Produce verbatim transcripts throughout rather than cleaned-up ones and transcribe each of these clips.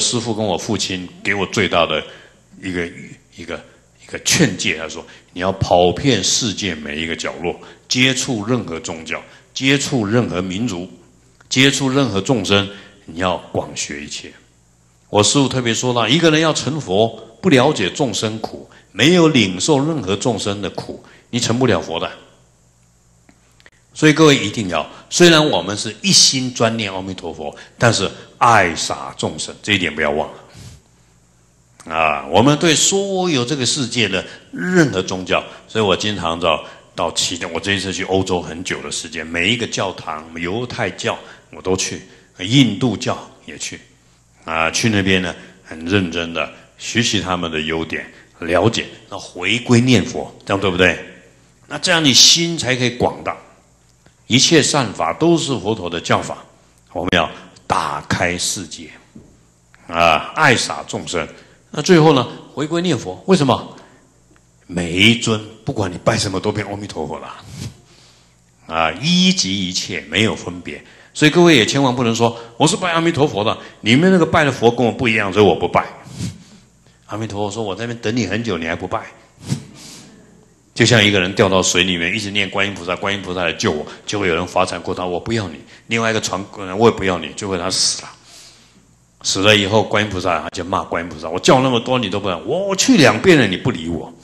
师父跟我父亲给我最大的一个一个一个劝诫，他说：你要跑遍世界每一个角落，接触任何宗教，接触任何民族，接触任何众生，你要广学一切。我师父特别说到，一个人要成佛，不了解众生苦，没有领受任何众生的苦，你成不了佛的。所以各位一定要，虽然我们是一心专念阿弥陀佛，但是爱洒众生，这一点不要忘了。啊，我们对所有这个世界的任何宗教，所以我经常到到其他，我这一次去欧洲很久的时间，每一个教堂，犹太教我都去，印度教也去，啊，去那边呢很认真的学习他们的优点，了解，那回归念佛，这样对不对？那这样你心才可以广大。一切善法都是佛陀的教法，我们要打开世界，啊，爱洒众生。那最后呢，回归念佛。为什么？每一尊，不管你拜什么，都变阿弥陀佛了，啊，一即一切，没有分别。所以各位也千万不能说我是拜阿弥陀佛的，你们那个拜的佛跟我不一样，所以我不拜。阿弥陀佛说：“我在那边等你很久，你还不拜。”就像一个人掉到水里面，一直念观音菩萨，观音菩萨来救我，就会有人罚惨过他，我不要你；另外一个传人，我也不要你，就会他死了。死了以后，观音菩萨他就骂观音菩萨：“我叫那么多你都不让，我去两遍了你不理我。”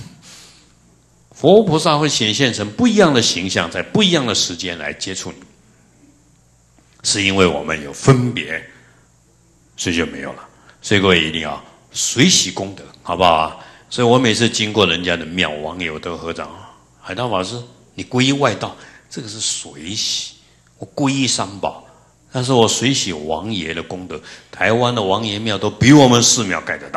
佛菩萨会显现成不一样的形象，在不一样的时间来接触你，是因为我们有分别，所以就没有了。所以各位一定要随喜功德，好不好啊？所以我每次经过人家的庙，王爷我都合掌。海涛法师，你皈依外道，这个是随喜；我皈依三宝，但是我随喜王爷的功德。台湾的王爷庙都比我们寺庙盖得大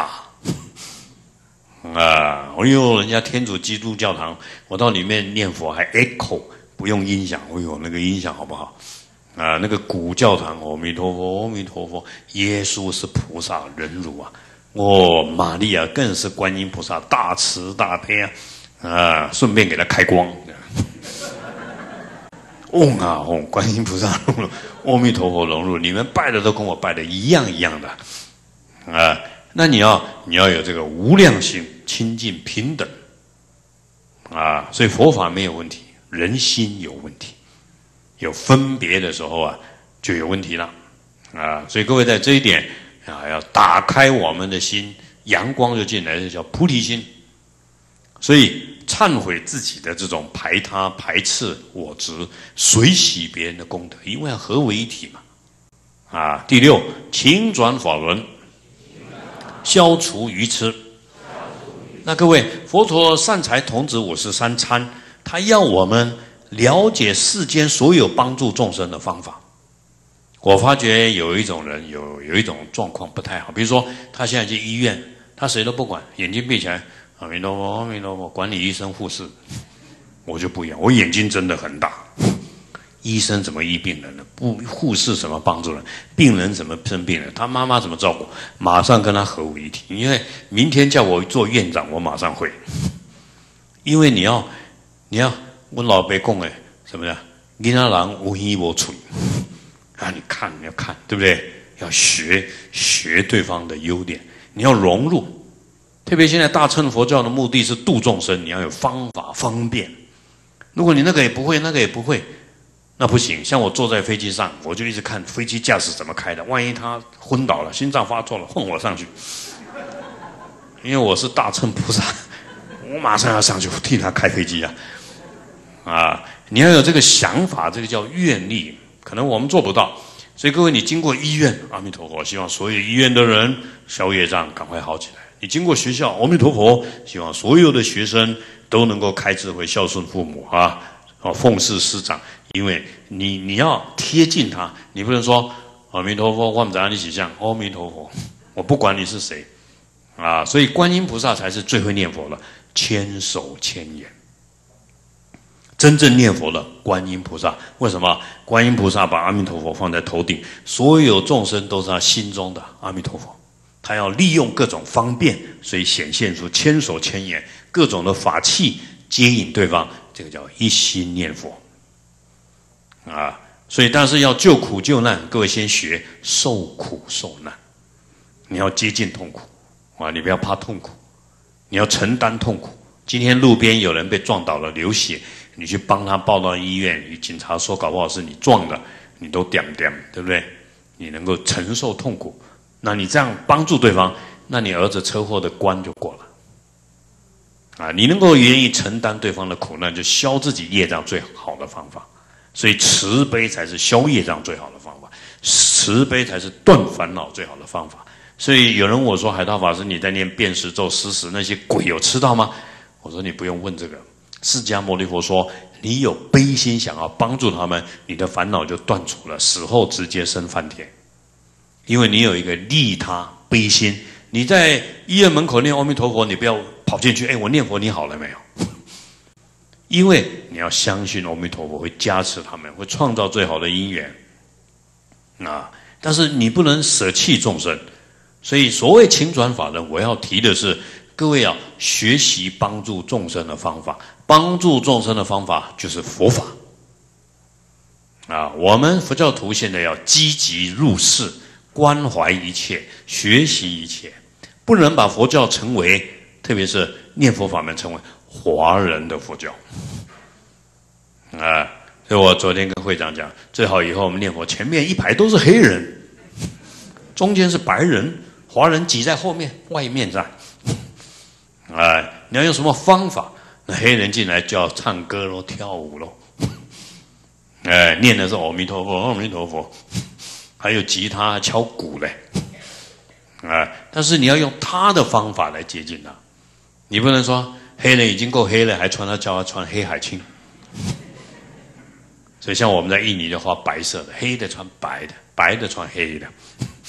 啊！哎呦，人家天主基督教堂，我到里面念佛还 echo， 不用音响。哎呦，那个音响好不好？啊，那个古教堂，阿弥陀佛，阿弥陀佛，耶稣是菩萨忍辱啊！哦，玛利亚更是观音菩萨大慈大悲啊！啊，顺便给他开光。嗡啊嗡，观音菩萨融入，阿弥陀佛融入，你们拜的都跟我拜的一样一样的啊！那你要你要有这个无量心，清净平等啊！所以佛法没有问题，人心有问题，有分别的时候啊，就有问题了啊！所以各位在这一点。啊，要打开我们的心，阳光就进来，这叫菩提心。所以忏悔自己的这种排他、排斥我执，随喜别人的功德，因为要合为一体嘛。啊，第六，勤转法轮，消除愚痴。那各位，佛陀善财童子五十三参，他要我们了解世间所有帮助众生的方法。我发觉有一种人有有一种状况不太好，比如说他现在去医院，他谁都不管，眼睛闭起来，阿弥陀佛，阿弥陀佛，管你医生护士。我就不一样，我眼睛真的很大。医生怎么医病人呢？不，护士怎么帮助人？病人怎么生病人？他妈妈怎么照顾？马上跟他合为一体。因为明天叫我做院长，我马上会。因为你要你要我老爸讲的什么呀？囡仔人有耳无嘴。啊，你看，你要看，对不对？要学学对方的优点，你要融入。特别现在大乘佛教的目的是度众生，你要有方法方便。如果你那个也不会，那个也不会，那不行。像我坐在飞机上，我就一直看飞机驾驶怎么开的，万一他昏倒了，心脏发作了，混我上去。因为我是大乘菩萨，我马上要上去替他开飞机啊！啊，你要有这个想法，这个叫愿力。可能我们做不到，所以各位，你经过医院，阿弥陀佛，希望所有医院的人消业障，赶快好起来。你经过学校，阿弥陀佛，希望所有的学生都能够开智慧，孝顺父母啊，啊，奉事师长。因为你你要贴近他，你不能说阿弥陀佛，我们在你起像阿弥陀佛，我不管你是谁啊。所以观音菩萨才是最会念佛了，千手千眼。真正念佛的观音菩萨，为什么？观音菩萨把阿弥陀佛放在头顶，所有众生都是他心中的阿弥陀佛。他要利用各种方便，所以显现出千手千眼，各种的法器接引对方，这个叫一心念佛啊。所以，但是要救苦救难，各位先学受苦受难你要接近痛苦啊，你不要怕痛苦，你要承担痛苦。今天路边有人被撞倒了流血，你去帮他抱到医院，警察说搞不好是你撞的，你都点点，对不对？你能够承受痛苦，那你这样帮助对方，那你儿子车祸的关就过了啊！你能够愿意承担对方的苦难，就消自己业障最好的方法。所以慈悲才是消业障最好的方法，慈悲才是断烦恼最好的方法。所以有人问我说：“海涛法师，你在念遍十咒、施食，那些鬼有吃到吗？”我说：“你不用问这个。释迦牟尼佛说，你有悲心想要帮助他们，你的烦恼就断除了，死后直接升梵天。因为你有一个利他悲心。你在医院门口念阿弥陀佛，你不要跑进去，哎，我念佛你好了没有？”因为你要相信阿弥陀佛会加持他们，会创造最好的因缘啊！但是你不能舍弃众生，所以所谓请转法轮，我要提的是，各位要学习帮助众生的方法。帮助众生的方法就是佛法啊！我们佛教徒现在要积极入世，关怀一切，学习一切，不能把佛教成为，特别是念佛法门成为华人的佛教啊！所以我昨天跟会长讲，最好以后我们念佛前面一排都是黑人，中间是白人，华人挤在后面，外面站。啊，你要用什么方法？那黑人进来就要唱歌咯，跳舞咯。哎，念的是阿弥陀佛，阿弥陀佛，还有吉他敲鼓嘞。啊，但是你要用他的方法来接近他，你不能说黑人已经够黑了，还穿他叫他穿黑海青。所以像我们在印尼就画白色的，黑的穿白的，白的穿黑的，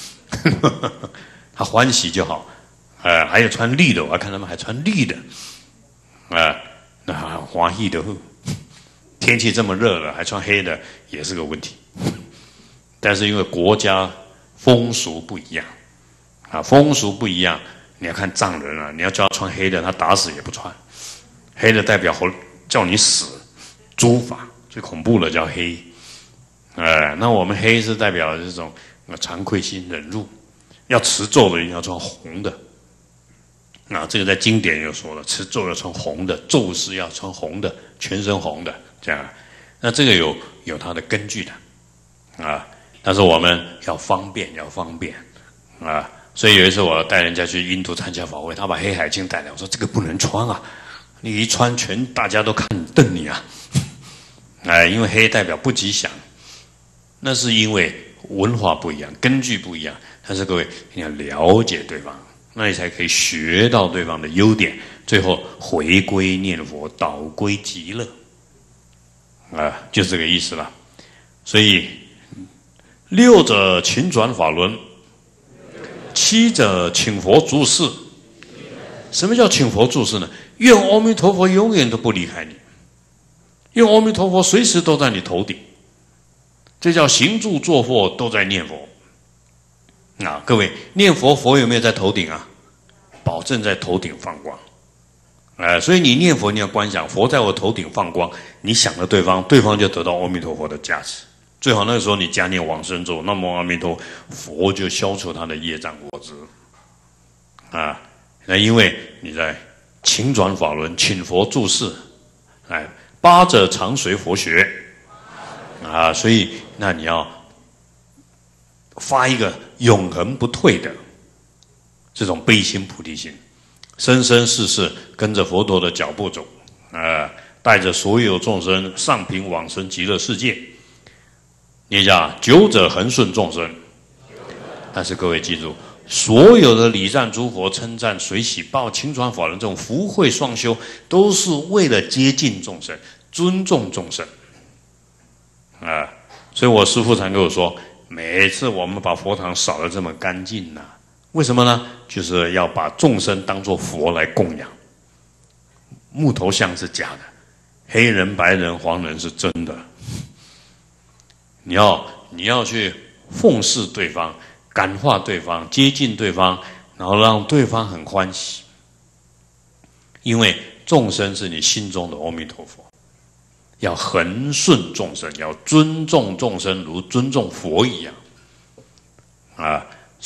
他欢喜就好。呃，还有穿绿的，我还看他们还穿绿的，啊、呃，那欢喜的。天气这么热了，还穿黑的也是个问题。但是因为国家风俗不一样，啊，风俗不一样，你要看藏人啊，你要叫他穿黑的，他打死也不穿。黑的代表叫你死，诛法最恐怖的叫黑。呃，那我们黑是代表这种惭愧心忍辱，要持咒的一定要穿红的。那这个在经典有说了，持咒要穿红的，咒是要穿红的，全身红的，这样。那这个有有它的根据的，啊，但是我们要方便，要方便，啊，所以有一次我带人家去印度参加法会，他把黑海青带来，我说这个不能穿啊，你一穿全大家都看瞪你啊，哎，因为黑代表不吉祥，那是因为文化不一样，根据不一样，但是各位你要了解对方。那你才可以学到对方的优点，最后回归念佛，导归极乐，啊，就是这个意思了。所以六者勤转法轮，七者请佛住世。什么叫请佛住世呢？愿阿弥陀佛永远都不离开你，愿阿弥陀佛随时都在你头顶，这叫行住坐卧都在念佛。啊，各位念佛，佛有没有在头顶啊？保证在头顶放光，呃，所以你念佛你要观想，佛在我头顶放光，你想了对方，对方就得到阿弥陀佛的加持。最好那个时候你加念往生咒，那么阿弥陀佛就消除他的业障果子。啊，那因为你在请转法轮，请佛住世，哎，八者常随佛学，啊，所以那你要发一个永恒不退的这种悲心菩提心，生生世世跟着佛陀的脚步走，啊、呃，带着所有众生上品往生极乐世界。你讲九者恒顺众生，但是各位记住，所有的礼赞诸佛、称赞随喜报、请转法轮这种福慧双修，都是为了接近众生、尊重众生，啊、呃，所以我师父常跟我说。每次我们把佛堂扫得这么干净呢、啊，为什么呢？就是要把众生当作佛来供养。木头像是假的，黑人、白人、黄人是真的。你要你要去奉侍对方，感化对方，接近对方，然后让对方很欢喜。因为众生是你心中的阿弥陀佛。要恒顺众生，要尊重众生，如尊重佛一样，啊！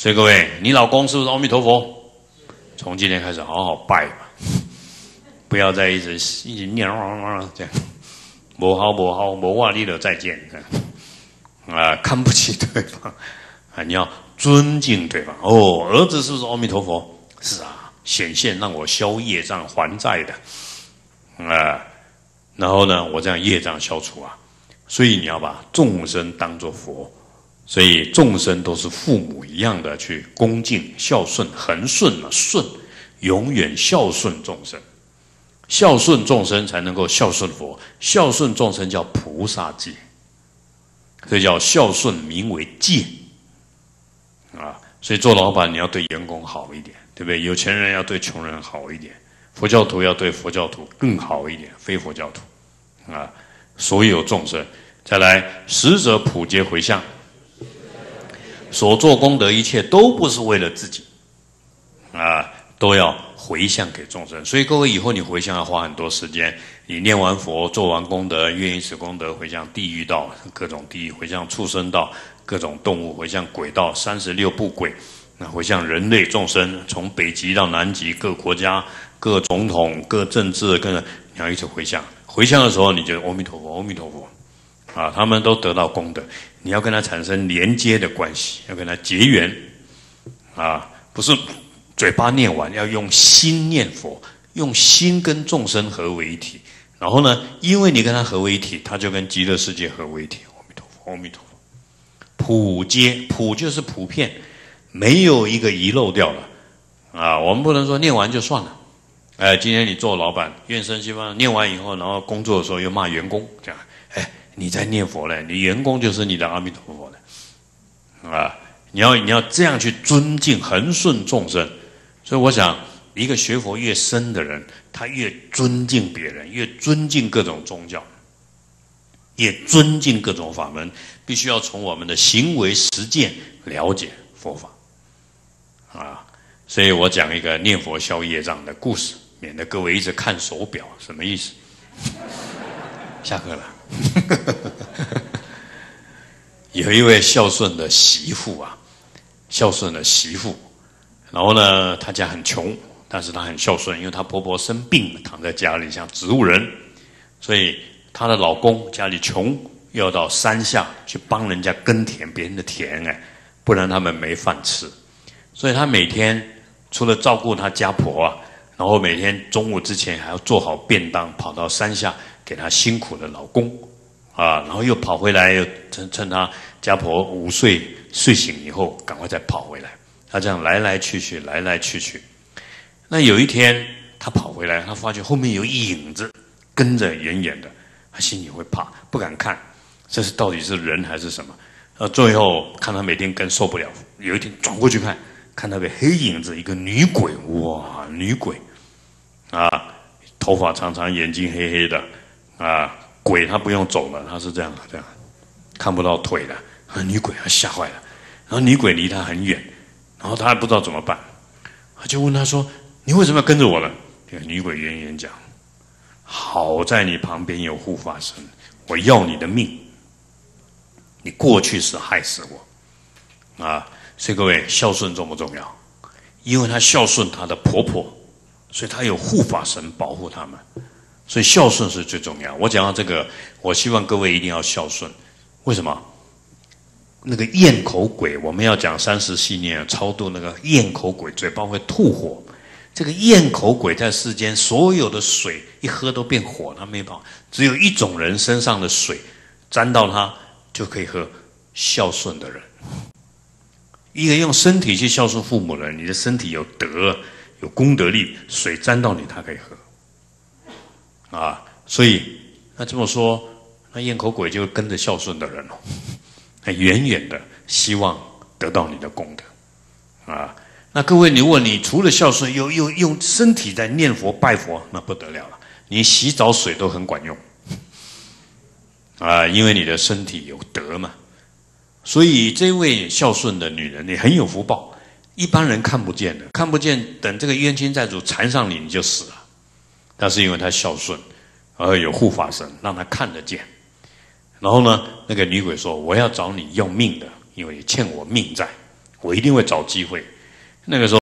所以各位，你老公是不是阿弥陀佛？从今天开始好好拜吧，不要再一直一直念这样，不好不好，不话你了再见啊，看不起对方啊，你要尊敬对方。哦，儿子是不是阿弥陀佛？是啊，显现让我消业障还债的啊，然后呢，我这样业障消除啊，所以你要把众生当作佛。所以众生都是父母一样的去恭敬孝顺，恒顺嘛，顺永远孝顺众生，孝顺众生才能够孝顺佛，孝顺众生叫菩萨戒，所以叫孝顺名为戒啊。所以做老板你要对员工好一点，对不对？有钱人要对穷人好一点，佛教徒要对佛教徒更好一点，非佛教徒啊，所有众生。再来，十者普皆回向。所做功德一切都不是为了自己啊，都要回向给众生。所以各位以后你回向要花很多时间，你念完佛做完功德，愿意此功德回向地狱道，各种地狱回向畜生道，各种动物回向鬼道，三十六部鬼，那回向人类众生，从北极到南极各国家各总统各政治各，你要一直回向。回向的时候你就阿弥陀佛阿弥陀佛啊，他们都得到功德。你要跟他产生连接的关系，要跟他结缘啊，不是嘴巴念完，要用心念佛，用心跟众生合为一体。然后呢，因为你跟他合为一体，他就跟极乐世界合为一体。阿弥陀佛，阿弥陀佛。普皆，普就是普遍，没有一个遗漏掉了啊。我们不能说念完就算了。哎，今天你做老板，愿生西方，念完以后，然后工作的时候又骂员工，这样，哎。你在念佛嘞，你员工就是你的阿弥陀佛的啊！你要你要这样去尊敬恒顺众生，所以我想，一个学佛越深的人，他越尊敬别人，越尊敬各种宗教，也尊敬各种法门，必须要从我们的行为实践了解佛法啊！所以我讲一个念佛消业障的故事，免得各位一直看手表，什么意思？下课了。有一位孝顺的媳妇啊，孝顺的媳妇，然后呢，她家很穷，但是她很孝顺，因为她婆婆生病躺在家里像植物人，所以她的老公家里穷，又要到山下去帮人家耕田别人的田，哎，不然他们没饭吃，所以她每天除了照顾她家婆啊，然后每天中午之前还要做好便当，跑到山下给她辛苦的老公啊，然后又跑回来，又趁趁她家婆午睡睡醒以后，赶快再跑回来。她这样来来去去，来来去去。那有一天，她跑回来，她发觉后面有影子跟着远远的，她心里会怕，不敢看，这是到底是人还是什么？呃，最后看她每天跟受不了，有一天转过去看，看那个黑影子，一个女鬼，哇，女鬼啊，头发长长，眼睛黑黑的啊。鬼他不用走了，他是这样这样，看不到腿的。啊，女鬼他吓坏了，然后女鬼离他很远，然后他还不知道怎么办，他就问他说：“你为什么要跟着我呢？”这个女鬼远远讲：“好在你旁边有护法神，我要你的命。你过去是害死我啊！”所以各位，孝顺重不重要？因为他孝顺他的婆婆，所以他有护法神保护他们。所以孝顺是最重要。我讲到这个，我希望各位一定要孝顺。为什么？那个咽口鬼，我们要讲三十细念超度那个咽口鬼，嘴巴会吐火。这个咽口鬼在世间，所有的水一喝都变火，他没办法。只有一种人身上的水沾到他就可以喝，孝顺的人。一个用身体去孝顺父母的人，你的身体有德有功德力，水沾到你他可以喝。啊，所以那这么说，那咽口鬼就跟着孝顺的人哦，很远远的希望得到你的功德啊。那各位，如果你除了孝顺，又又用身体在念佛拜佛，那不得了了，你洗澡水都很管用啊，因为你的身体有德嘛。所以这位孝顺的女人，你很有福报，一般人看不见的，看不见，等这个冤亲债主缠上你，你就死了。但是因为他孝顺，而有护法神让他看得见。然后呢，那个女鬼说：“我要找你要命的，因为你欠我命债， 我一定会找机会。那个时候。